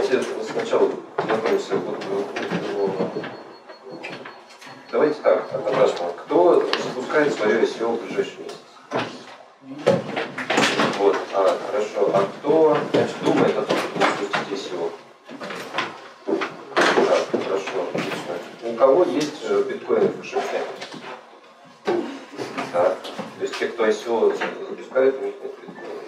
давайте сначала знакомимся. Давайте так, однозначно. Кто запускает свое SEO в ближайший месяц? Вот, хорошо. А кто, значит, думает о том, что запустить SEO? Так, хорошо, отлично. У кого есть биткоины в кошельке? Так, то есть те, кто SEO запускает, у них нет биткоинов.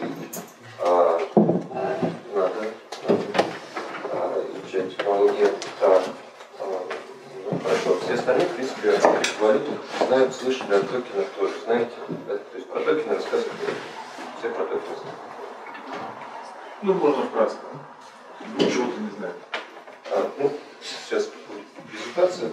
Надо изучать технологии. Так, ну, хорошо. Все остальные, в принципе, валюту знают, слышали о токенах тоже. Знаете? Да? То есть про токены рассказывать. Все про токены знают. Ну, можно вкратце. Ничего-то не знаю. Ну, сейчас будет презентация.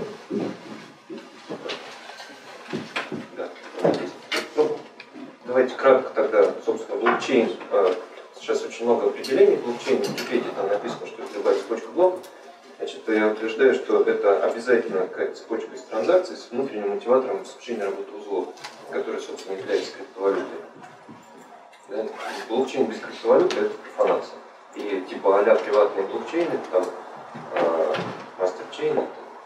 Да, ну, давайте кратко тогда, собственно, блокчейн. Сейчас очень много определений блокчейна. В Википедии там написано, что это любая цепочка блоков. Значит, я утверждаю, что это обязательно какая-то цепочка из транзакций с внутренним мотиватором обеспечения работы узлов, который, собственно, является криптовалютой. Да? Блокчейн без криптовалюты – это профанация. И типа а-ля приватные блокчейны, там, мастерчейны,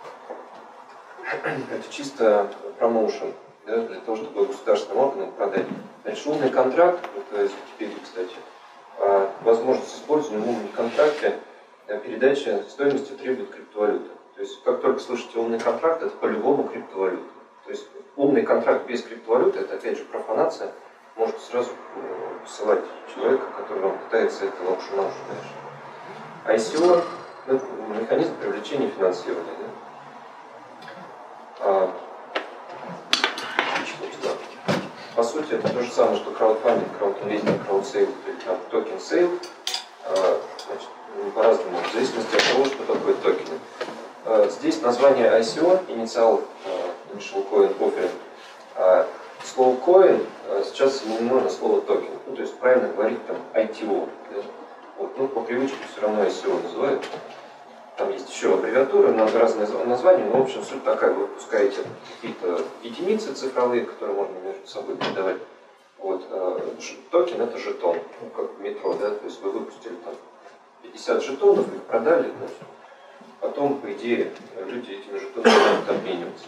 это чисто промоушен, да, для того, чтобы государственным органам продать. Значит, умный контракт, это из Википедии, кстати, возможность использования в умном контракте передача стоимости требует криптовалюты. То есть, как только слышите умный контракт, это по-любому криптовалюта. То есть, умный контракт без криптовалюты, это опять же профанация, можете сразу посылать человека, который вам пытается это лапшу на уши дальше. ICO – это механизм привлечения финансирования. Да? По сути, это то же самое, что краудфандинг, краудинвестинг, краудсейл, токен сейл. По-разному, в зависимости от того, что такое токены. Здесь название ICO, инициал Initial Coin Offering. Слово coin сейчас заменено на слово токен. Ну, то есть правильно говорить там ITO. Да? Вот, ну, по привычке все равно ICO называют. Там есть еще аббревиатуры, разные названия, но в общем суть такая: вы выпускаете какие-то единицы цифровые, которые можно между собой передавать. Вот, токен это жетон, ну, как в метро, да, то есть вы выпустили там 50 жетонов, их продали, значит, потом, по идее, люди этими жетонами могут обмениваться.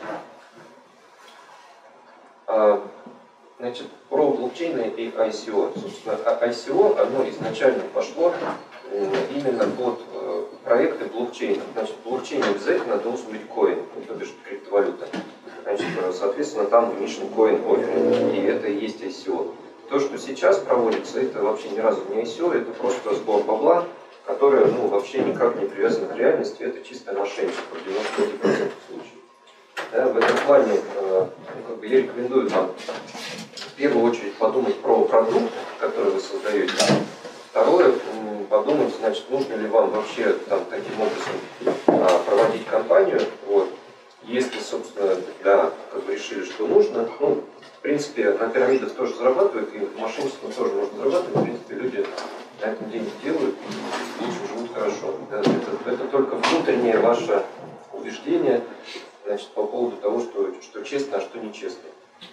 Значит, про блокчейны и ICO. Собственно, ICO, оно изначально пошло именно под проекты блокчейна. Значит, блокчейн обязательно должен быть коин, то бишь криптовалюта. Значит, соответственно, там emission coin offering, и это и есть ICO. То, что сейчас проводится, это вообще ни разу не ICO, это просто сбор бабла, которое, ну, вообще никак не привязано к реальности, это чистое мошенничество в 95% случаев. Да, в этом плане как бы я рекомендую вам в первую очередь подумать про продукт, который вы создаете. Второе, подумать, значит, нужно ли вам вообще там, таким образом проводить кампанию. Вот. Если, собственно, да, как бы решили, что нужно, ну, в принципе, на пирамидах тоже зарабатывают, и мошенничеством тоже можно зарабатывать. В принципе, люди на этом деньги делают, и лучше живут хорошо. Да, это только внутреннее ваше убеждение, значит, по поводу того, что честно, а что нечестно.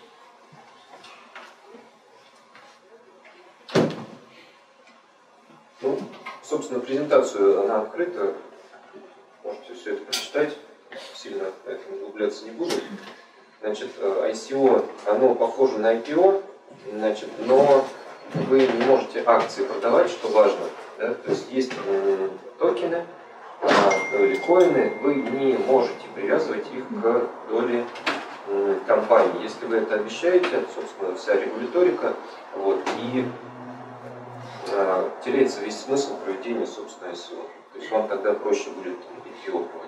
Ну, собственно, презентацию, она открыта. Можете все это прочитать. Сильно на этом углубляться не буду. Значит, ICO, оно похоже на IPO, значит, но вы не можете акции продавать, что важно. Да? То есть есть токены или коины, вы не можете привязывать их к доле компании. Если вы это обещаете, собственно, вся регуляторика, вот, и теряется весь смысл проведения, собственно, ICO. То есть вам тогда проще будет IPO проводить.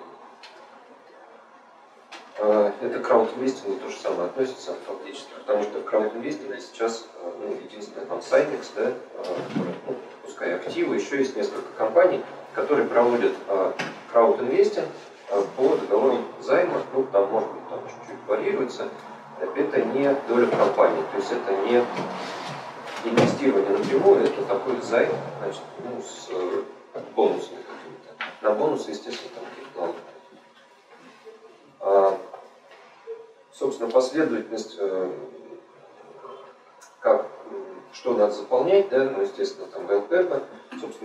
Это к краудинвестингу то же самое относится фактически, потому что в краудинвестинге сейчас единственное там Сайнекс, да, который, ну, пускай активы, еще есть несколько компаний, которые проводят краудинвестинг по договорам займа, ну там может быть там чуть-чуть варьируется, это не доля компании, то есть это не инвестирование напрямую, это такой займ, значит, ну, с бонусами какими-то. На бонусы, естественно, там какие-то налоги. Собственно, последовательность, что надо заполнять, да, ну, естественно, там ВЛП, собственно,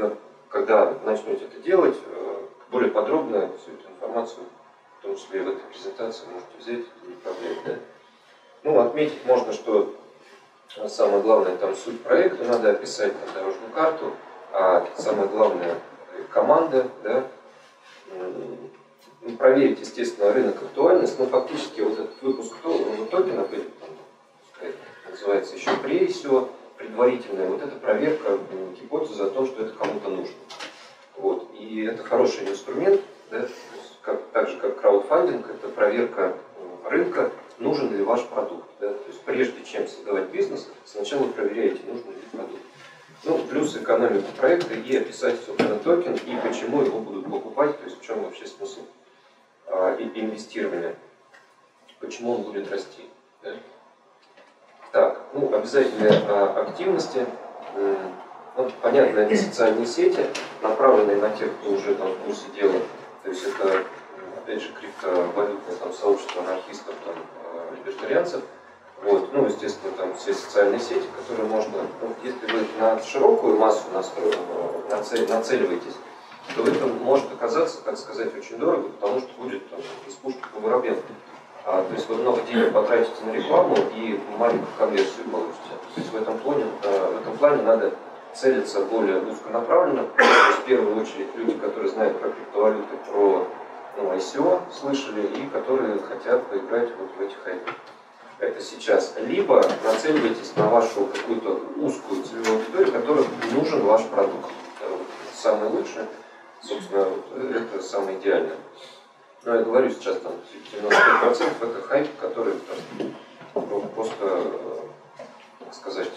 когда начнете это делать, более подробно всю эту информацию, в том числе и в этой презентации, можете взять и управлять. Да? Ну, отметить можно, что самое главное, там суть проекта, надо описать там, дорожную карту, а самое главное команда, да? Проверить, естественно, рынок актуальность, но фактически вот этот выпуск токена, называется еще pre-ICO, предварительная, вот это проверка гипотезы о том, что это кому-то нужно. Вот. И это хороший инструмент, да? Так же как краудфандинг, это проверка рынка, нужен ли ваш продукт. Да? То есть прежде чем создавать бизнес, сначала проверяете, нужен ли продукт. Ну, плюс экономику проекта и описать, собственно, токен и почему его будут покупать, то есть в чем вообще смысл инвестирования, почему он будет расти. Да? Так, ну, обязательные активности. Ну, понятно, это социальные сети, направленные на тех, кто уже там в курсе дела. То есть это, опять же, криптовалютное там, сообщество анархистов, там, либертарианцев. Вот. Ну, естественно, там все социальные сети, которые можно, ну, если вы на широкую массу нацеливаетесь, то это может оказаться, так сказать, очень дорого, потому что будет там, из пушки по воробьям. То есть вы много денег потратите на рекламу и маленькую конверсию получите. То есть в этом плане надо целиться более узконаправленно. То есть в первую очередь люди, которые знают про криптовалюты, про ICO слышали и которые хотят поиграть вот в эти хайпы. Это сейчас. Либо нацеливайтесь на вашу какую-то узкую целевую аудиторию, которой нужен ваш продукт. Самое лучшее, собственно, это самое идеальное. Но я говорю сейчас, там 95% это хайп, который там, просто, так сказать,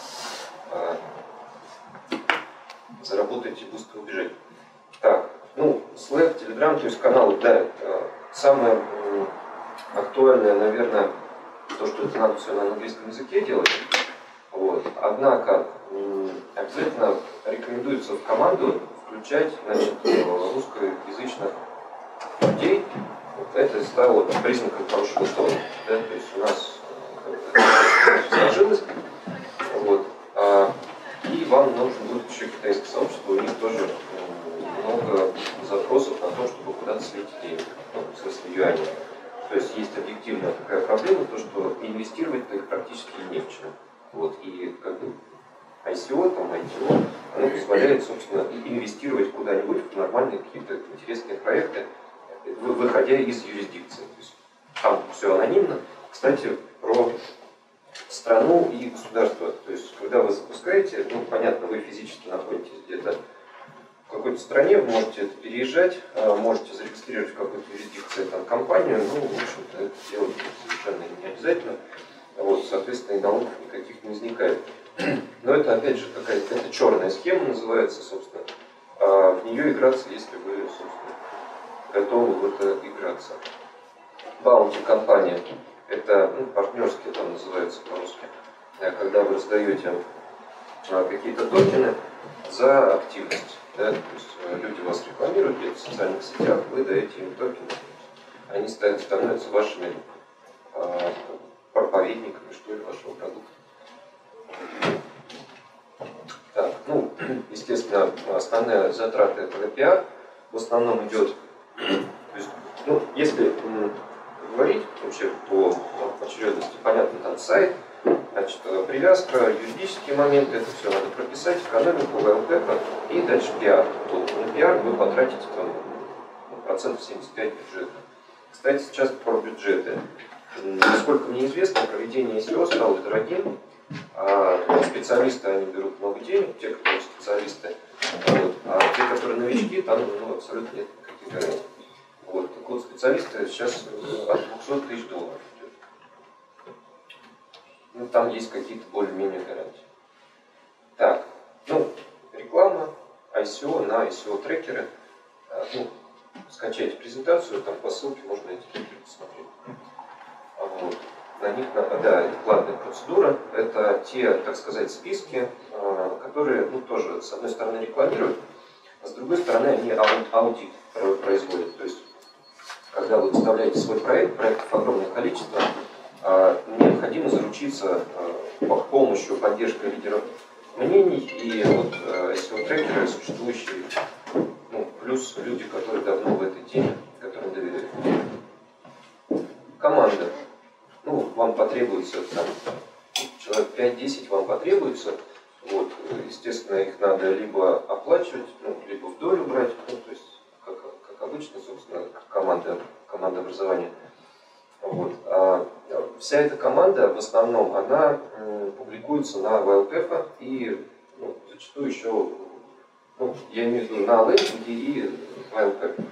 заработать и быстро убежать. Так, ну, Slack, Telegram, то есть каналы, да, самое актуальное, наверное, то, что это надо все на английском языке делать. Вот. Однако обязательно рекомендуется в команду включать, значит, русскоязычных людей. Вот это стало признаком хорошего тона. Да? То есть у нас сложилось. Вот. И вам нужно будет еще китайское сообщество, у них тоже много запросов на то, чтобы куда-то слить деньги, ну, в смысле юаней. То есть есть объективная такая проблема, то что инвестировать-то их практически не в чем. Вот. И как бы ICO, там, ITO, оно позволяет, собственно, инвестировать куда-нибудь в нормальные какие-то интересные проекты, выходя из юрисдикции. То есть там все анонимно. Кстати, про страну и государство. То есть, когда вы запускаете, ну, понятно, вы физически находитесь где-то в какой-то стране, вы можете это переезжать, можете зарегистрировать в какой-то юрисдикции там, компанию, ну, в общем-то, это делать совершенно не обязательно. Вот, соответственно, и налогов никаких не возникает. Но это, опять же, какая-то черная схема называется, собственно. В нее играться, если вы, собственно, готовы в это играться. Баунти компания. Это партнерские, там называется по-русски. Когда вы раздаете какие-то токены за активность. Да? То есть люди вас рекламируют где-то в социальных сетях, вы даете им токены. Они становятся вашими проповедниками, что ли, вашего продукта. Так, ну, естественно, основная затрата это пиар. В основном идет, то есть, ну, если говорить вообще по очередности, понятно, там сайт, значит, привязка, юридические моменты, это все надо прописать, экономику, ВЛТ и дальше пиар. Вот, на пиар вы потратите там, процентов 75 бюджета. Кстати, сейчас про бюджеты. Насколько мне известно, проведение ICO стало дорогим, специалисты они берут много денег, те, которые специалисты, вот, а те, которые новички, там абсолютно нет никаких гарантий. Вот. Так вот, специалисты сейчас от 200 тысяч долларов идет. Ну, там есть какие-то более-менее гарантии. Так, ну, реклама, ICO на ICO-трекеры. Ну, скачайте презентацию, там по ссылке можно эти трекеры посмотреть. Вот. На них, да, платная процедура. Это те, так сказать, списки, которые, ну, тоже, с одной стороны, рекламируют, а с другой стороны, они аудит производят. То есть, когда вы выставляете свой проектов огромное количество, необходимо заручиться помощью, поддержкой лидеров мнений, и вот SEO-трекеры существующие, ну, плюс люди, которые давно в этой теме, которым доверяют. Команда. Ну, вам потребуется, там, человек 5-10 вам потребуется. Вот, естественно, их надо либо оплачивать, ну, либо в долю брать, ну, то есть, как обычно, собственно, команда образования. Вот. А вся эта команда, в основном, она публикуется на Wildcap и, ну, зачастую еще, ну, я имею в виду на лендинге и Wildcap.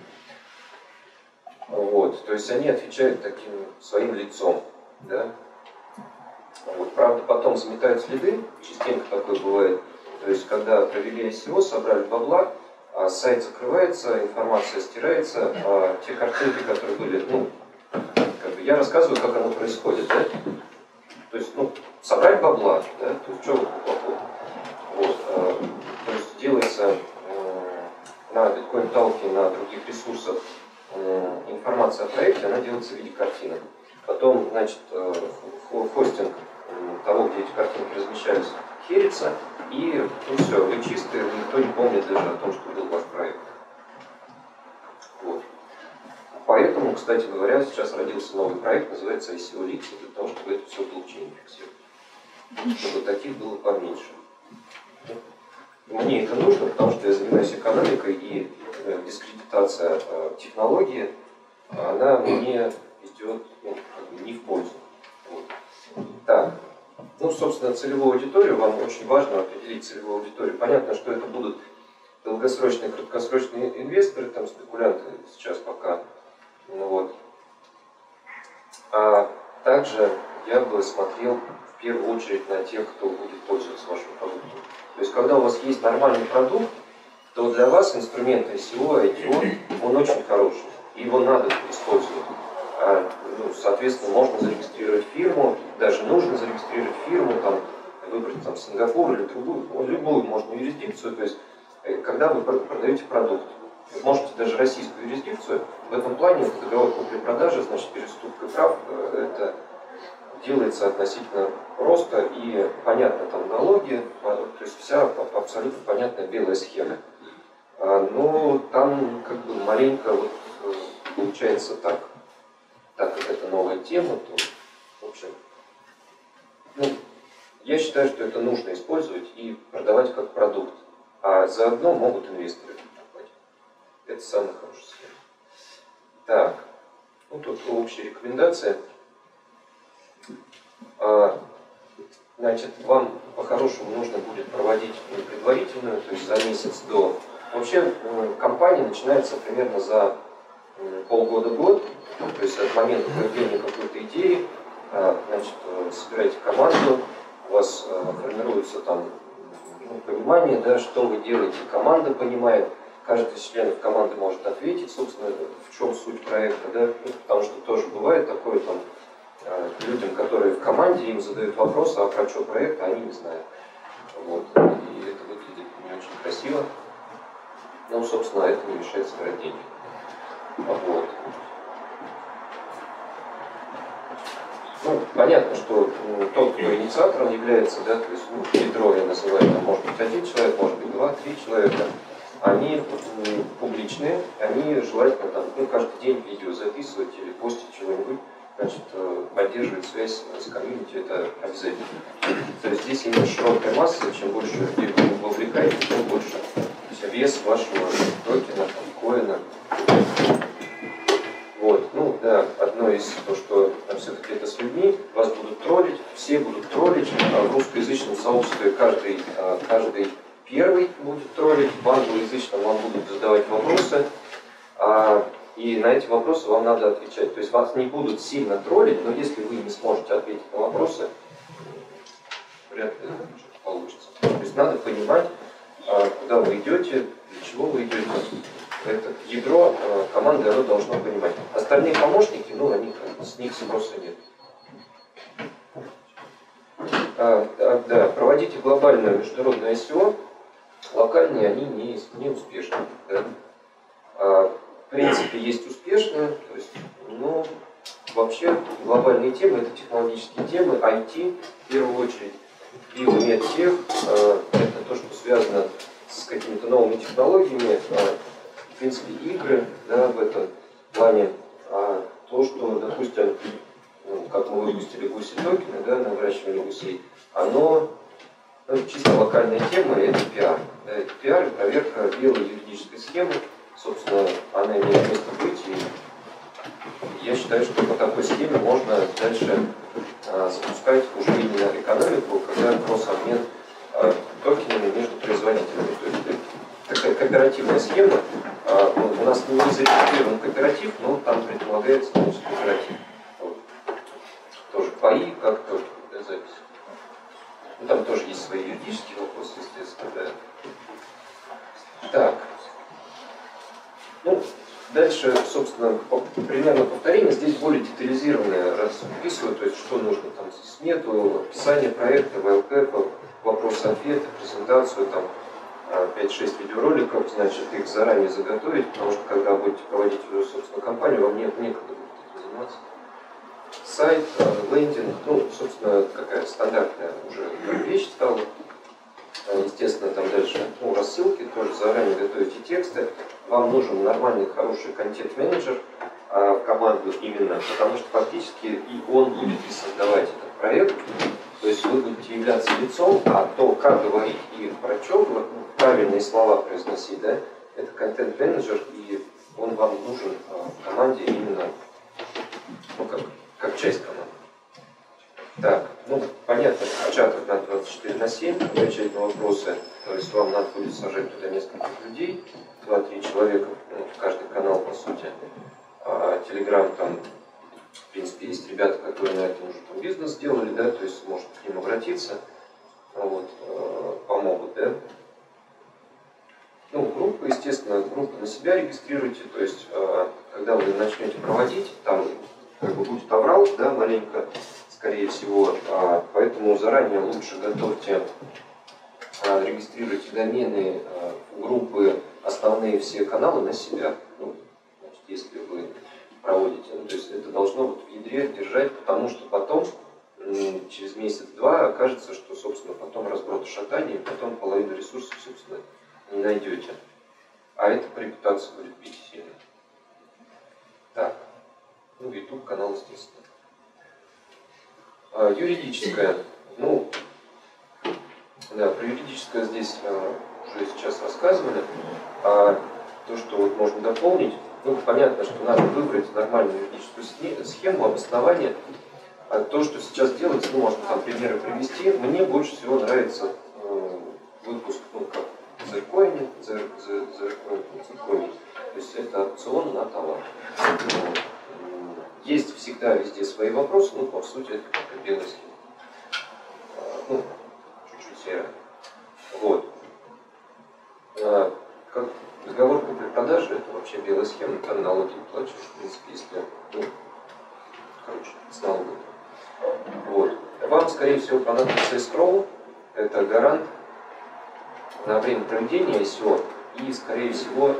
Вот. То есть они отвечают таким своим лицом. Да? Вот. Правда, потом заметают следы, частенько такое бывает. То есть, когда провели SEO, собрали бабла, а сайт закрывается, информация стирается, а те картинки, которые были, ну, как бы я рассказываю, как оно происходит, да? То есть, ну, собрать бабла, да? То есть, что плохого? Вот. То есть, делается на биткоин-талке, на других ресурсах информация о проекте, она делается в виде картинок. Потом, значит, хостинг того, где эти картинки размещались, херится, и ну, все, вы чистые, никто не помнит даже о том, что был ваш проект. Вот. Поэтому, кстати говоря, сейчас родился новый проект, называется SEO Liquid, для того, чтобы это все в блокчейне фиксировать. Чтобы таких было поменьше. Мне это нужно, потому что я занимаюсь экономикой, и дискредитация технологии, она мне идет, ну, как бы не в пользу. Вот. Так. Ну, собственно, целевую аудиторию, вам очень важно определить целевую аудиторию. Понятно, что это будут долгосрочные, краткосрочные инвесторы, там, спекулянты сейчас пока. Ну, вот. А также я бы смотрел в первую очередь на тех, кто будет пользоваться вашим продуктом. То есть, когда у вас есть нормальный продукт, то для вас инструмент SEO, ITO, он очень хороший. И его надо использовать. Ну, соответственно, можно зарегистрировать фирму, даже нужно зарегистрировать фирму, там, выбрать там, Сингапур или любую можно юрисдикцию. То есть, когда вы продаете продукт, вы можете даже российскую юрисдикцию, в этом плане это договор купли-продажи, значит, переступка прав, это делается относительно просто и понятно там налоги, то есть вся абсолютно понятная белая схема. Но там как бы маленько вот, получается так как это новая тема, то, в общем, ну, я считаю, что это нужно использовать и продавать как продукт, а заодно могут инвесторы покупать. Это самая хорошая схема. Так, ну тут общие рекомендации. Значит, вам по-хорошему нужно будет проводить предварительную, то есть за месяц до. Вообще, кампания начинается примерно за полгода-год, то есть от момента появления какой-то идеи, значит, собираете команду, у вас формируется там понимание, да, что вы делаете, команда понимает, каждый из членов команды может ответить, собственно, в чем суть проекта, да, ну, потому что тоже бывает такое, там, людям, которые в команде, им задают вопросы, а про что проект, они не знают. Вот. И это выглядит не очень красиво, но, собственно, это не мешает собирать деньги. Вот. Ну, понятно, что тот, кто инициатором является, да, то есть ядро я называю, там, может быть 1 человек, может быть 2-3 человека, они публичные, они желательно там, ну, каждый день видео записывать или постить чего-нибудь, значит, поддерживать связь с комьюнити, это обязательно. То есть здесь именно широкая масса, чем больше людей вы вовлекаете, тем больше вес вашего токена, коина. Вот, ну да, одно из того, что все-таки это с людьми, вас будут троллить, все будут троллить, в русскоязычном сообществе каждый первый будет троллить, в англоязычном вам будут задавать вопросы, и на эти вопросы вам надо отвечать. То есть вас не будут сильно троллить, но если вы не сможете ответить на вопросы, вряд ли что-то получится. То есть надо понимать, куда вы идете, для чего вы идете. Это ядро команды, оно должно понимать. Остальные помощники, ну, с них спроса нет. Да, проводите глобальное международное SEO, локальные они не успешны. Да? В принципе, есть успешные, то есть, ну, вообще глобальные темы, это технологические темы, IT в первую очередь. биомедтех, это то, что связано с какими-то новыми технологиями, в принципе, игры, да, в этом плане, то, что, допустим, как мы выпустили гуси токены, да, на выращивание гусей, оно чисто локальная тема, и это пиар. Да, это пиар и проверка белой юридической схемы. Собственно, она имеет место быть, и я считаю, что по такой схеме можно дальше запускать уже именно экономику, когда кросс-обмен токенами между производителями. То есть такая кооперативная схема. У нас не зарегистрирован кооператив, но там предполагается, конечно, кооператив. Вот. Тоже паи, как только для записи. Ну, там тоже есть свои юридические вопросы, естественно, да. Так. Ну, дальше, собственно, примерно повторение. Здесь более детализированное расписываю, то есть что нужно там смету, описание проекта, вайлкэп, вопросы-ответы, презентацию, там 5-6 видеороликов, значит, их заранее заготовить, потому что когда будете проводить уже, собственно, кампанию, вам некогда будет этим заниматься. Сайт, лендинг, ну, собственно, какая стандартная уже вещь стала. Естественно, там дальше рассылки, тоже заранее готовите тексты. Вам нужен нормальный, хороший контент-менеджер в команду именно, потому что фактически и он будет и создавать этот проект. То есть вы будете являться лицом, а то, как говорить и про что, правильные слова произносить, да, это контент-менеджер, и он вам нужен в команде именно, ну, как часть команды. Так, ну, понятно, что в чатах на 24/7 отвечать на вопросы, то есть вам надо будет сажать туда нескольких людей, 2-3 человека, ну, в каждый канал, по сути. Телеграм там, в принципе, есть ребята, которые на этом уже там бизнес сделали, да, то есть может к ним обратиться, вот, помогут, да. Ну, группы, естественно, группы на себя регистрируйте, то есть, когда вы начнете проводить, там, как бы будет аврал, да, маленько, скорее всего, поэтому заранее лучше готовьте, регистрируйте домены, группы, основные все каналы на себя, ну, значит, если вы проводите, ну, то есть это должно вот в ядре держать, потому что потом, через месяц-два, окажется, что, собственно, потом разброд шатания, и потом половину ресурсов, собственно, не найдете. А это по репутации будет бить сильно. Так, ну, YouTube канал, естественно. Юридическое. Ну, да, про юридическое здесь уже сейчас рассказывали. То, что вот можно дополнить, ну, понятно, что надо выбрать нормальную юридическую схему, обоснование. То, что сейчас делается, ну, можно там примеры привести. Мне больше всего нравится выпуск, ну, как Zercoin, то есть это опцион на товар. Есть всегда везде свои вопросы, но по сути это как белая схема. Ну, чуть-чуть серая. Вот. Как договор купли-продажи, это вообще белая схема, там налоги платишь, в принципе, если, ну, короче, с налогами. Вот. Вам, скорее всего, понадобится escrow, это гарант на время проведения ICO, и, скорее всего,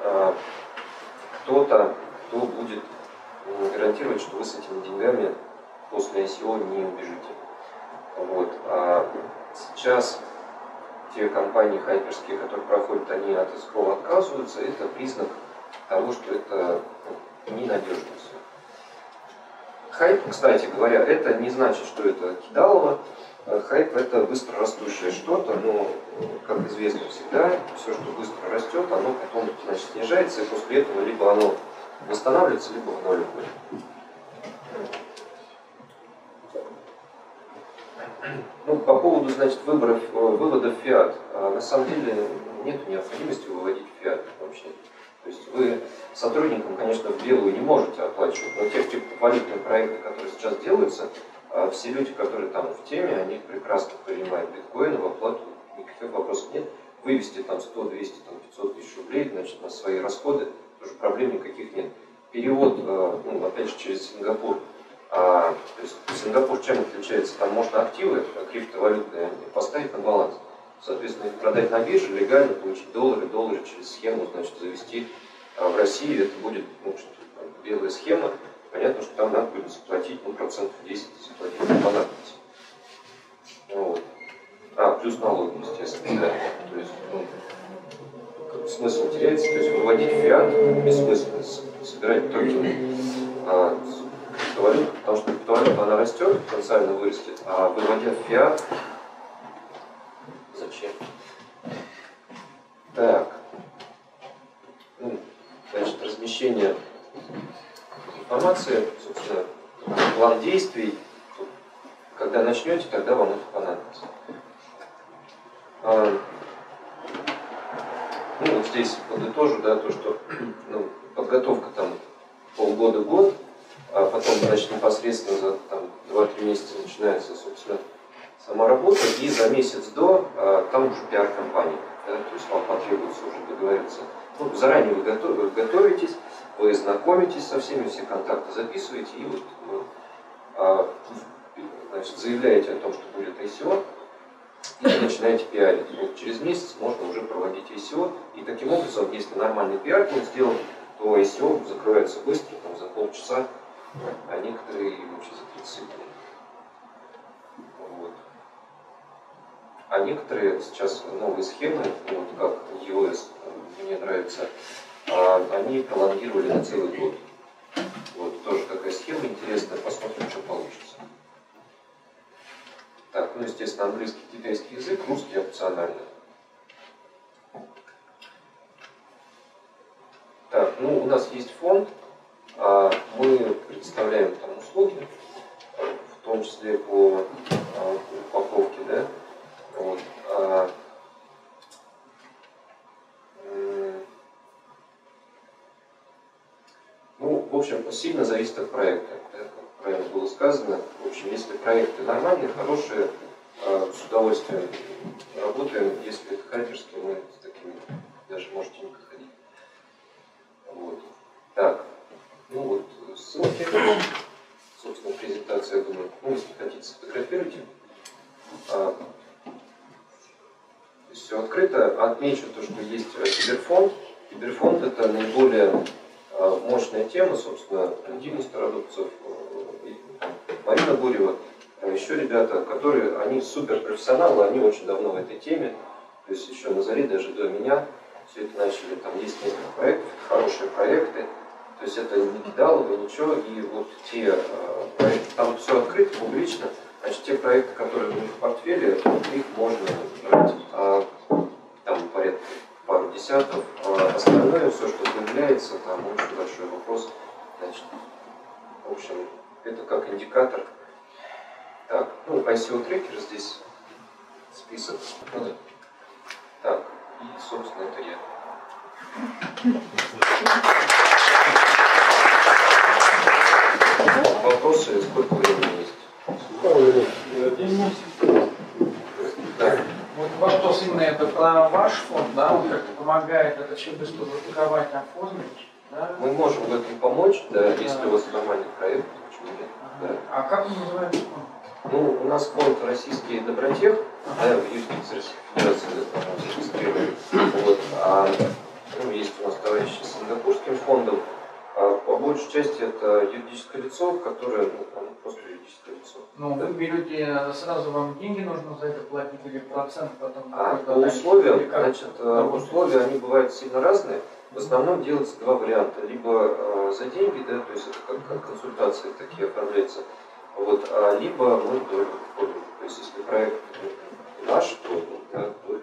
кто-то, кто будет гарантировать, что вы с этими деньгами после ICO не убежите. Вот. А сейчас те компании хайперские, которые проходят, они от escrow отказываются, это признак того, что это ненадежно все. Хайп, кстати говоря, это не значит, что это кидалово. Хайп это быстро растущее что-то, но, как известно всегда, все, что быстро растет, оно потом, значит, снижается, и после этого либо оно восстанавливается, либо в ноль уходит. Ну, по поводу, значит, вывода в фиат. На самом деле нет необходимости выводить в фиат вообще. То есть вы сотрудникам, конечно, в белую не можете оплачивать, но те валютные проекты, которые сейчас делаются, все люди, которые там в теме, они прекрасно принимают биткоины в оплату, никаких вопросов нет. Вывести там 100, 200, там, 500 тысяч рублей, значит, на свои расходы, тоже проблем никаких нет. Перевод, ну, опять же, через Сингапур. То есть Сингапур чем отличается? Там можно активы криптовалютные поставить на баланс. Соответственно, их продать на бирже, легально получить доллары через схему, значит, завести в России. Это будет, ну, белая схема. Понятно, что там надо будет заплатить, ну, процентов 10, заплатить по надобности. Вот. Плюс налоги, естественно, да. То есть, смысл теряется, то есть выводить фиат бессмысленно, собирать токены криптовалют, потому что криптовалюта она растет, потенциально вырастет, а выводя фиат, зачем? Так. Значит, размещение информации, собственно, план действий. Когда начнете, тогда вам это понадобится. Вот здесь подытожу, да, то, что подготовка там полгода-год, а потом, значит, непосредственно за 2-3 месяца начинается, собственно, сама работа, и за месяц до там уже пиар-компания, да, то есть вам потребуется уже договориться. Заранее вы готовитесь, вы знакомитесь со всеми, все контакты записываете, и вот значит, заявляете о том, что будет ICO, и начинаете пиарить. Вот через месяц можно уже проводить ICO, и таким образом, если нормальный пиар будет сделан, то ICO закрывается быстро, там, за полчаса, а некоторые вообще за 30 секунд. Вот. А некоторые сейчас новые схемы, вот как EOS, мне нравится, они пролонгировали на целый год. Вот тоже такая схема интересная, посмотрим, что получится. Так, естественно, английский, китайский язык, русский опционально. Так, у нас есть фонд, мы предоставляем там услуги, в том числе по упаковке, да. Вот, в общем, сильно зависит от проекта, да, как правильно было сказано. В общем, если проекты нормальные, хорошие, с удовольствием работаем. Если это хакерские, мы с такими даже можете не проходить. Вот. Так, ссылки, собственно, презентация, я думаю, если хотите, сфотографируйте. Все открыто. Отмечу то, что есть киберфонд. Киберфонд — это наиболее мощная тема, собственно, Дима Стародубцев, Марина Гурьева, еще ребята, которые, они суперпрофессионалы, они очень давно в этой теме, то есть еще на заре, даже до меня, все это начали, там есть несколько проектов, хорошие проекты, то есть это не кидалово, ничего, и вот те проекты, там все открыто, публично, значит, те проекты, которые у них в портфеле, их можно брать, там порядка пару десятков, остальное, все, что появляется, там очень большой вопрос, значит, в общем, это как индикатор. Так, ICO трекер здесь список. Так, и, собственно, это я. Вопросы, сколько времени есть? Да. Вот вопрос именно это про ваш фонд, да, он как-то помогает это все быстро запаковать, оформить, да? Мы можем в этом помочь, да, если у вас нормальный проект, почему нет. Да. А как он называется фонд? У нас фонд «Российский Добротех», в юстиции Федерации зарегистрирован. Вот. Есть у нас товарищи с сингапурским фондом. По большей части это юридическое лицо, которое просто юридическое лицо. Вы берете, сразу вам деньги нужно за это платить или процент потом? По условиям, значит, условия они бывают сильно разные. В основном делается два варианта. Либо за деньги, да, то есть это как консультации такие оформляются. Вот, либо мы долю входим. То есть если проект наш, то долю.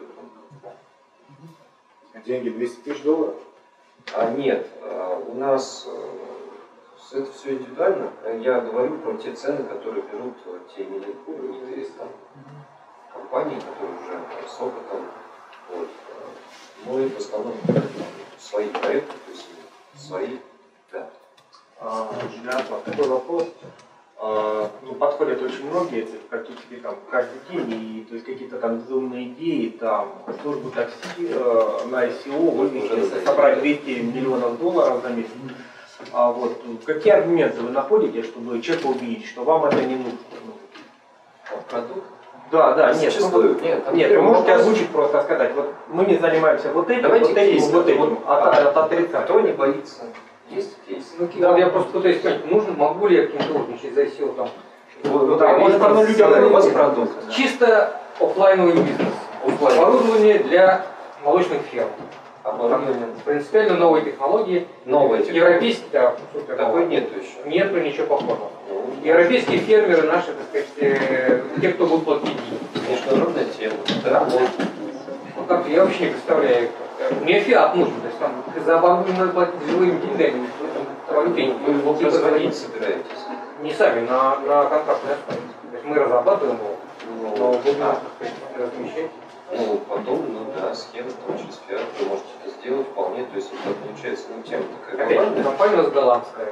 Деньги $200 000? Нет, у нас это все индивидуально. Я говорю про те цены, которые берут те именитые компании, которые уже с опытом. Вот. Мы в основном свои проекты, то есть свои, да. Такой вопрос. Подходят очень многие, практически там каждый день, и то есть какие-то там безумные идеи, там службу такси на ICO вывести, собрать $200 миллионов за месяц. Какие аргументы вы находите, чтобы человека убедить, что вам это не нужно? Продукт? Да, нет, зачастую. Нет, вы можете озвучить просто, сказать, вот мы не занимаемся вот этим, вот этим, от отрицания. Кто не боится? Есть кейс. Я просто пытаюсь понять, могу ли я каким-то за ICO там? Может, людям у вас продукт. Чисто офлайновый бизнес. Оборудование для молочных ферм. Оборудование. Принципиально новые технологии. Новые технологии. Европейские, да, супер. Такой нету еще. Нету ничего похожего. Ну, Европейские фермеры наши, так сказать, те, кто будут платить. международная тема. Да, можно. Ну, как я вообще не представляю. Мне фиат нужен, то есть там за оборудование надо платить живыми деньгами, в этом валюте Вы его производить собираетесь? не сами, на контрактной основе. То есть мы разрабатываем его, но будем, так сказать, размещать. Ну, потом, ну да, схема там через фиат вы можете это сделать вполне, то есть это получается, ну, тема такая Опять, глобальная. компания у нас голландская.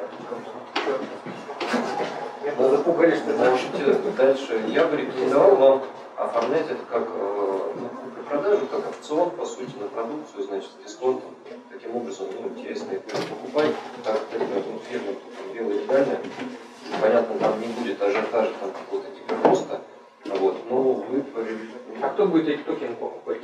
Меня запугали, что это... Можете дальше, я бы рекомендовал вам оформлять это как продажу, как опцион, по сути, на продукцию, значит, с дисконтом. Таким образом, ну, интересно это покупать, так как фирма делает легально. Понятно, там не будет ажиотажа, там какого-то гиперроста. Вот, но вы А кто будет эти токены покупать?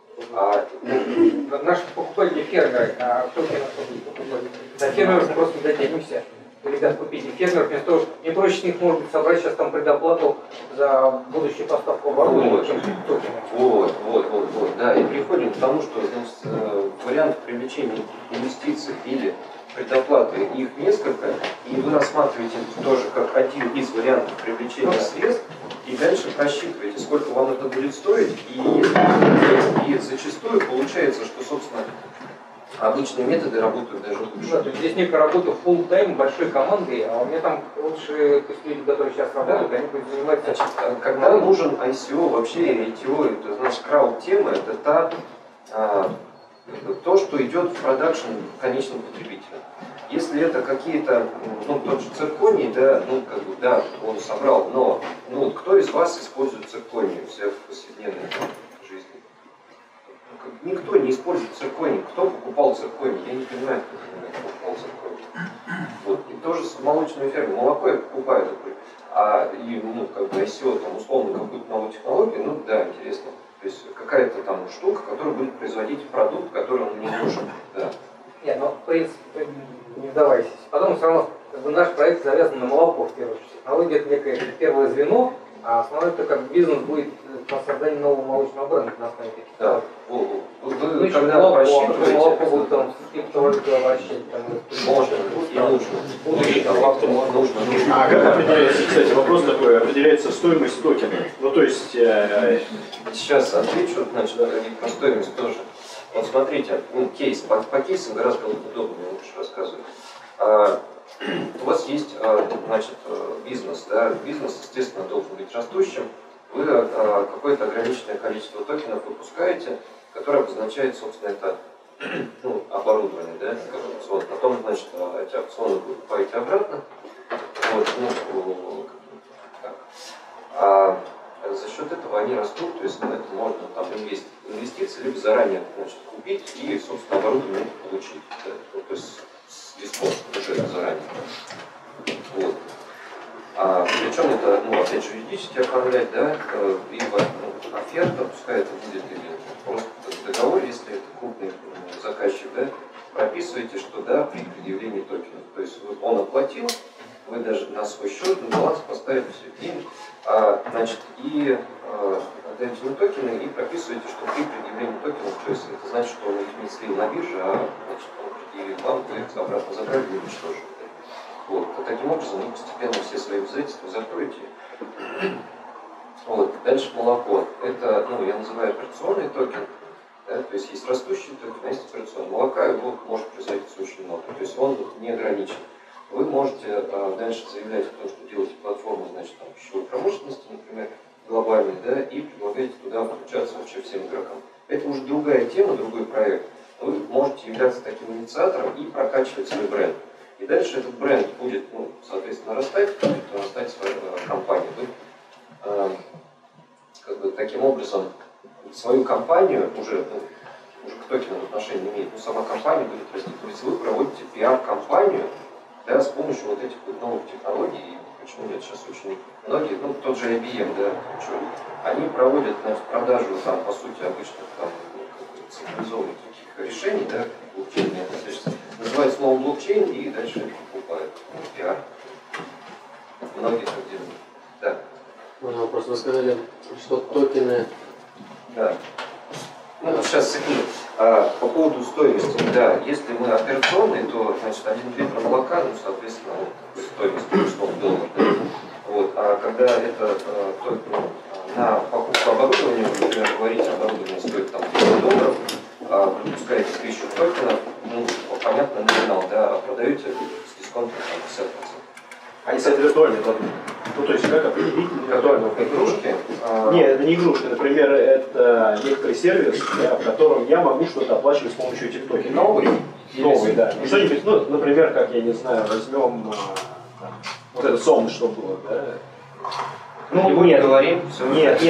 Наши покупатели фермеры, а токены кто будет покупать? За фермеров мы просто не дотянемся. Ребят, купите фермеров, вместо того, мне проще с них, может быть, собрать сейчас там предоплату за будущую поставку оборудования, чем токены. Вот, да, и приходим к тому, что, значит, вариант привлечения инвестиций или предоплаты их несколько, и вы рассматриваете тоже как один из вариантов привлечения средств, и дальше просчитываете, сколько вам это будет стоить, и зачастую получается, что, собственно, обычные методы работают даже лучше. Да, то есть здесь некая работа full-time большой командой, а у меня там лучше люди, которые сейчас работают, они будут заниматься... Значит, когда нужен ICO, вообще ITO, это, значит, крауд-тема, это то, что идет в продакшн конечным потребителям. Если это какие-то, ну, тот же цирконий, да, ну, как бы, да, он собрал, но, ну, кто из вас использует цирконий у себя в повседневной жизни? Никто не использует цирконий. Кто покупал цирконий? Я не понимаю, кто покупал цирконий. Вот. И тоже с молочной фермой. Молоко я покупаю такое. Ну, как бы, ICO, там, условно, какую-то новую технологию, ну, да, интересно. То есть какая-то там штука, которая будет производить продукт, который он не нужен. Да. Нет, ну, в принципе, не вдавайся. Потом все равно наш проект завязан на молоко, в первую очередь. Технология — это некое первое звено, а основное это как бизнес будет по созданию нового молочного бренда на основе таких. Да. Ну, еще когда молоко просчитываете, будут там с криптовалютой обращать. Там, можно и нужно. Нужно. А как определяется, кстати, вопрос такой, определяется стоимость токена? Ну, то есть... Сейчас отвечу, значит, и про стоимость тоже. Вот смотрите, ну, кейс, по кейсам гораздо удобнее, лучше рассказывать. У вас есть, значит, бизнес, да, бизнес, естественно, должен быть растущим. Вы какое-то ограниченное количество токенов выпускаете, которое обозначает, собственно, это, ну, оборудование, да, как опцион. Потом, значит, эти опционы вы покупаете обратно. Вот, ну, так. За счет этого они растут, то есть на это можно там инвестиции, либо заранее, значит, купить и, собственно, оборудование получить. Да? Ну, то есть с дисконтом уже заранее. Вот. Причем это, ну, опять же, юридически оформлять, да, либо оферта, пускай это будет, или просто договор, если это крупный заказчик, да, прописываете, что да, при предъявлении токенов. То есть вот он оплатил, вы даже на свой счет, на баланс поставили все деньги, значит, и отдаете ему токены и прописываете, что при предъявлении токенов, то есть это значит, что он их не слил на бирже, а значит, он предъявил вам, вы их обратно забрали и уничтожили. Вот. И таким образом вы постепенно все свои обязательства закроете. Вот. Дальше молоко. Это, ну, я называю операционный токен. Да, то есть есть растущий токен, а есть операционный. Молока его может производиться очень много. То есть он не ограничен. Вы можете дальше заявлять о том, что делаете платформу, значит, там, пищевой промышленности, например, глобальной, да, и предлагаете туда включаться вообще всем игрокам. Это уже другая тема, другой проект. Вы можете являться таким инициатором и прокачивать свой бренд. И дальше этот бренд будет, ну, соответственно, нарастать, будет нарастать свою компанию. Вы, как бы, таким образом свою компанию уже к токенам отношения не имеет, но сама компания будет расти. То есть вы проводите пиар-компанию, да, с помощью вот этих вот новых технологий. Почему нет, сейчас очень многие, ну, тот же IBM, да, они проводят, значит, продажу там, по сути, обычных там, централизованных таких решений, да, блокчейн, называют словом блокчейн и дальше их покупают. Пиар. Многие так делают. Да. Просто вы сказали, что токены... Да. Ну, сейчас, секунду. По поводу стоимости, да, если мы операционные, то, значит, 1 литр молока, ну, соответственно, вот, стоимость $100. Вот. А когда это на покупку оборудования, например, говорите, оборудование стоит там $1000, выпускаете 1000 токенов, ну, понятно, номинал, да, а продаете с дисконтом там 50%. А если это виртуальный продукт? Ну, то есть как определить виртуальную игрушки? Нет, это не игрушка. Например, это некоторый сервис, да, в котором я могу что-то оплачивать с помощью этих токенов. Новый? Новый, да. Ну, что-нибудь, ну, например, как, я не знаю, возьмем вот это солнце, что было, да? Ну, нет, говорим, все, нет,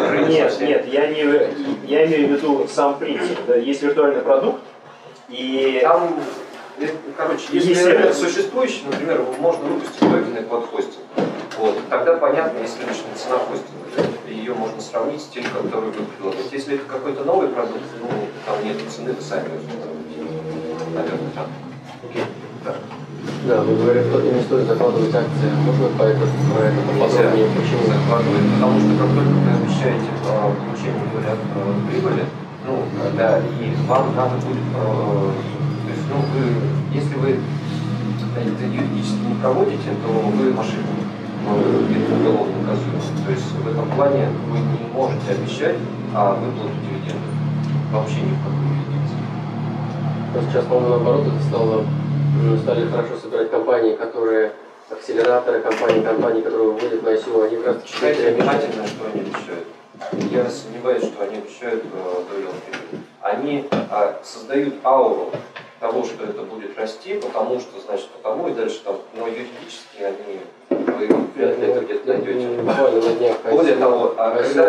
я имею в виду сам принцип. Да, есть виртуальный продукт, и там, короче, если это существующий, например, можно выпустить токены под хостинг. Вот, тогда понятно, если рыночная цена хостинга, да, ее можно сравнить с тем, который вы предлагаете. Если это какой-то новый продукт, ну, там нет цены, вы сами установите. Наверное, так. Окей. Так. Да, вы говорили, что не стоит закладывать акции. Можно про это поподробнее? Почему? Закладывать, потому что как только вы обещаете получение прибыли, ну, да, и вам надо будет, то есть, ну, если вы это юридически не проводите, то вы мошенник. Это уголовно наказуемо. То есть в этом плане вы не можете обещать выплату дивидендов. Вообще ни в какую юрисдикцию. Сейчас, по-моему, наоборот, это стали хорошо собирать компании, которые акселераторы, компании, которые выводят на ICO, они как раз читайте внимательно, что они обещают. Я сомневаюсь, что они обещают долю прибыли. Они создают ауру того, что это будет расти, потому что, значит, потому и дальше там, но юридически они вы вряд ли это где-то найдете. Более того, когда,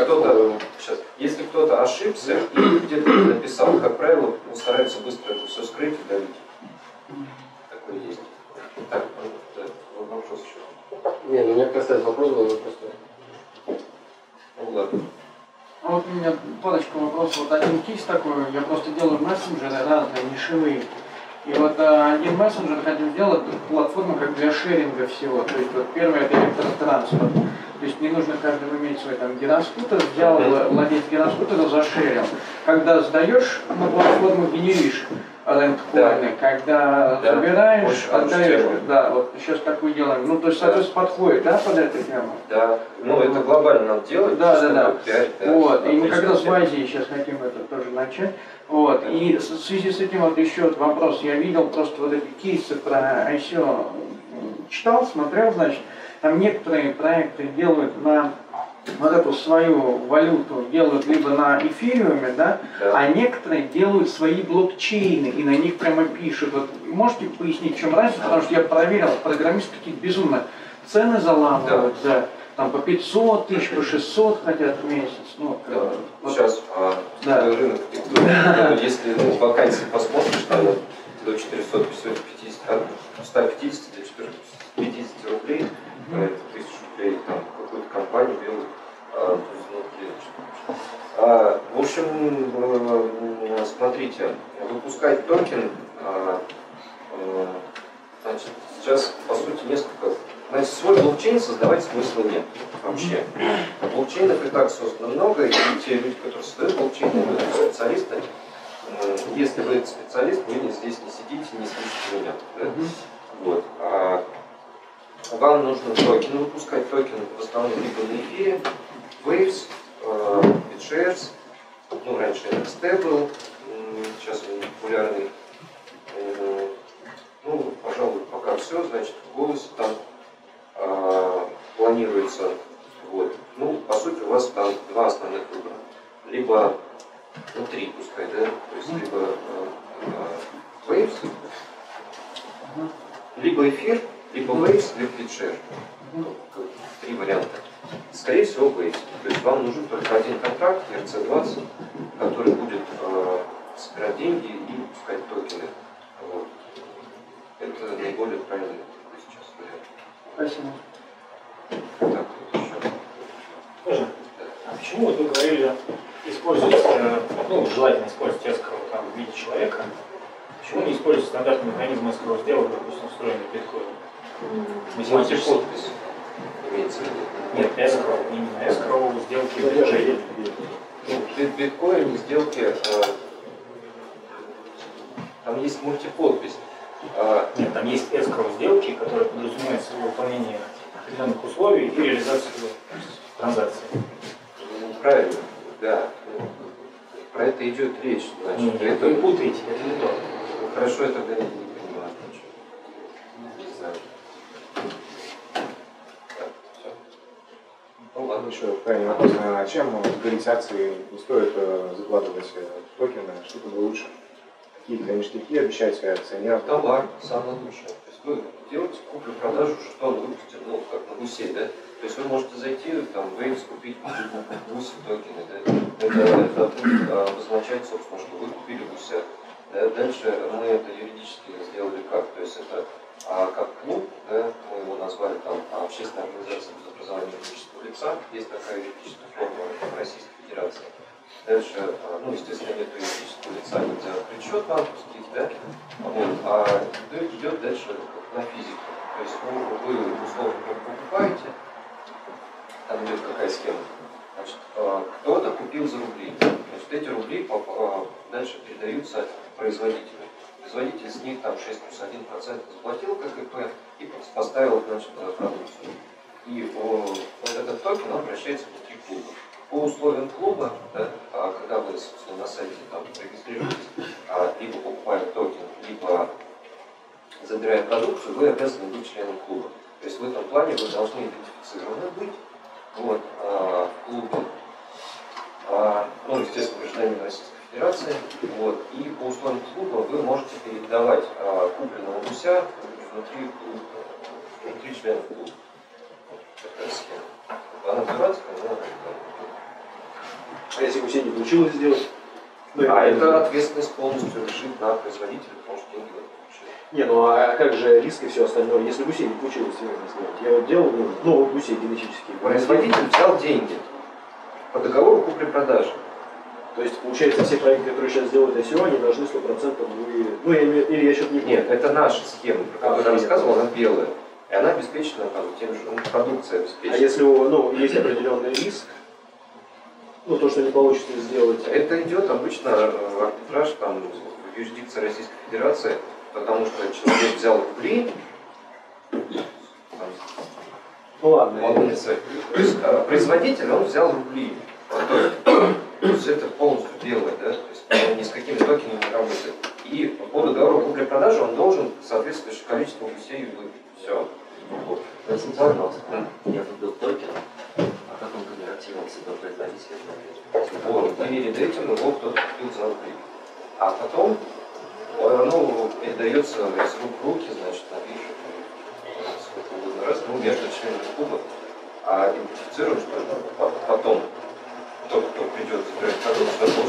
если кто-то ошибся и где-то написал, как правило, стараются быстро это все скрыть и давить. Такое есть. Так, вопрос еще. Не, ну у меня как раз этот вопрос был, просто... Ну ладно. Вот у меня парочка вопросов. Вот один кейс такой, я просто делаю мессенджеры разные, нишевые. И вот один мессенджер хотел сделать платформу как для шеринга всего. То есть вот первое это электротранспорт. То есть не нужно каждому иметь свой там гироскутер, взял владелец гироскутера, зашерил. Когда сдаешь на платформу, генеришь рент-коины, когда забираешь, отдаешь. Да, вот сейчас такое делаем. Ну, то есть, соответственно, подходит, да, под эту тему? Да, ну это глобально надо делать. Да. Вот, и мы как раз в Азии сейчас хотим это тоже начать. Вот, и в связи с этим вот еще вот вопрос. Я видел просто вот эти кейсы про ICO, читал, смотрел, значит, там некоторые проекты делают на вот эту свою валюту, делают либо на эфириуме, да, а некоторые делают свои блокчейны и на них прямо пишут. Вот, можете пояснить, в чем разница? Потому что я проверил, программисты какие-то безумно цены заламывают, да. Там по 500 тысяч, по 600 хотят в месяц. Ну, вот. Сейчас рынок, если вакансии посмотришь, там до 450 150 до 450 рублей, это 1000 рублей, там какую-то компанию делают. В общем, смотрите, выпускать токен, значит, сейчас по сути несколько. Значит, свой блокчейн создавать смысла нет вообще. Блокчейнов и так создано много, и те люди, которые создают блокчейны, это специалисты. Если вы специалист, вы здесь не сидите, не слушайте меня. Да? Вот. Вам нужно токены выпускать, токены в основном либо на эфире, Waves, BitShares, ну раньше NXT был, сейчас он популярный. Ну, пожалуй, пока все, значит, в голосе там планируется, вот. Ну, по сути, у вас там два основных выбора. Либо, ну, три пускай, да, то есть либо Waves, либо эфир, либо Waves, либо BitShare. Ну, три варианта. Скорее всего, Waves. То есть вам нужен только один контракт, ERC-20, который будет собирать деньги и выпускать токены. Вот. Это наиболее правильный сейчас вариант. Спасибо. Так, еще. Тоже. А почему вот вы говорили использовать, ну, желательно использовать escrow там в виде человека, почему не использовать стандартный механизм escrow сделок, допустим, встроенный в биткоин? Мультиподпись. имеется в виду? Нет, escrow, именно escrow сделки вложения. Ну, биткоин сделки, там есть мультиподпись. Нет, там есть escrow сделки, которые подразумевают собой выполнение определенных условий и реализацию транзакции. Правильно, да. Про это идет речь. Значит, Нет, вы путаете, это не то. Хорошо, я тогда не понимаю. Не знаю. Так, все. Ну ладно. Еще крайний вопрос. А чем в инициации не стоит закладывать токены, чтобы лучше? Какие-то ништяки обещать акционерам? Товар самый лучший. То есть вы делаете куплю-продажу, что он выпустит, ну, как на гусей, да? То есть вы можете зайти, там, в Waves купить гуси токены, да? Это будет обозначать, собственно, что вы купили гуся. Да? Дальше мы это юридически сделали как? То есть это как клуб, да? Мы его назвали там общественная организация без образования юридического лица. Есть такая юридическая форма в Российской Федерации. Дальше, ну, естественно, нет юридического лица, нельзя открыть счет банковский, да? Вот, а идет дальше на физику. То есть вы условно покупаете, там идет какая схема. Значит, кто-то купил за рубли. Значит, эти рубли дальше передаются производителю. Производитель с них там 6 плюс 1% заплатил ККП и поставил, значит, продукцию. И вот этот токен, он вращается внутри клуба. По условиям клуба, да, когда вы, собственно, на сайте там регистрируетесь, либо покупая токен, либо забирая продукцию, вы обязаны быть членом клуба. То есть в этом плане вы должны идентифицированы быть вот, в клубе, ну, естественно, гражданин Российской Федерации. Вот, и по условиям клуба вы можете передавать купленного гуся внутри членов клуба. Такая схема. Она дурацкая, но... А если гусей не получилось сделать? Это ответственность полностью лежит на производителя, потому что деньги вы получили. Не, ну а как же риск и все остальное? Если гусей не получилось сегодня сделать? Я вот делал новых гусей генетических. Производитель взял деньги по договору купли-продажи. То есть, получается, все проекты, которые сейчас делают ICO, они должны 100% вы... Ну, или я что-то не понял. Нет, это наша схема, про которую я рассказывал, она белая. И она обеспечена там, тем же, продукция обеспечена. А если есть определенный риск, ну, то, что не получится сделать... Это идет обычно арбитраж там, в юрисдикции Российской Федерации, потому что человек взял рубли, ну ладно. То есть производитель, он взял рублей. То есть это полностью белое, да? То есть он ни с какими токенами не работает. И по договору купли-продажи он должен соответствующее количество гусей выпить. Все. Пожалуйста, я купил токен, а как он конвертировался до производителя? Вот. И перед этим его кто-то купил за рубли. А потом оно передается из рук в руки, значит, на бирже, сколько угодно раз, ну, между членами клуба, а идентифицируем, что потом тот, кто придет забирать продукцию,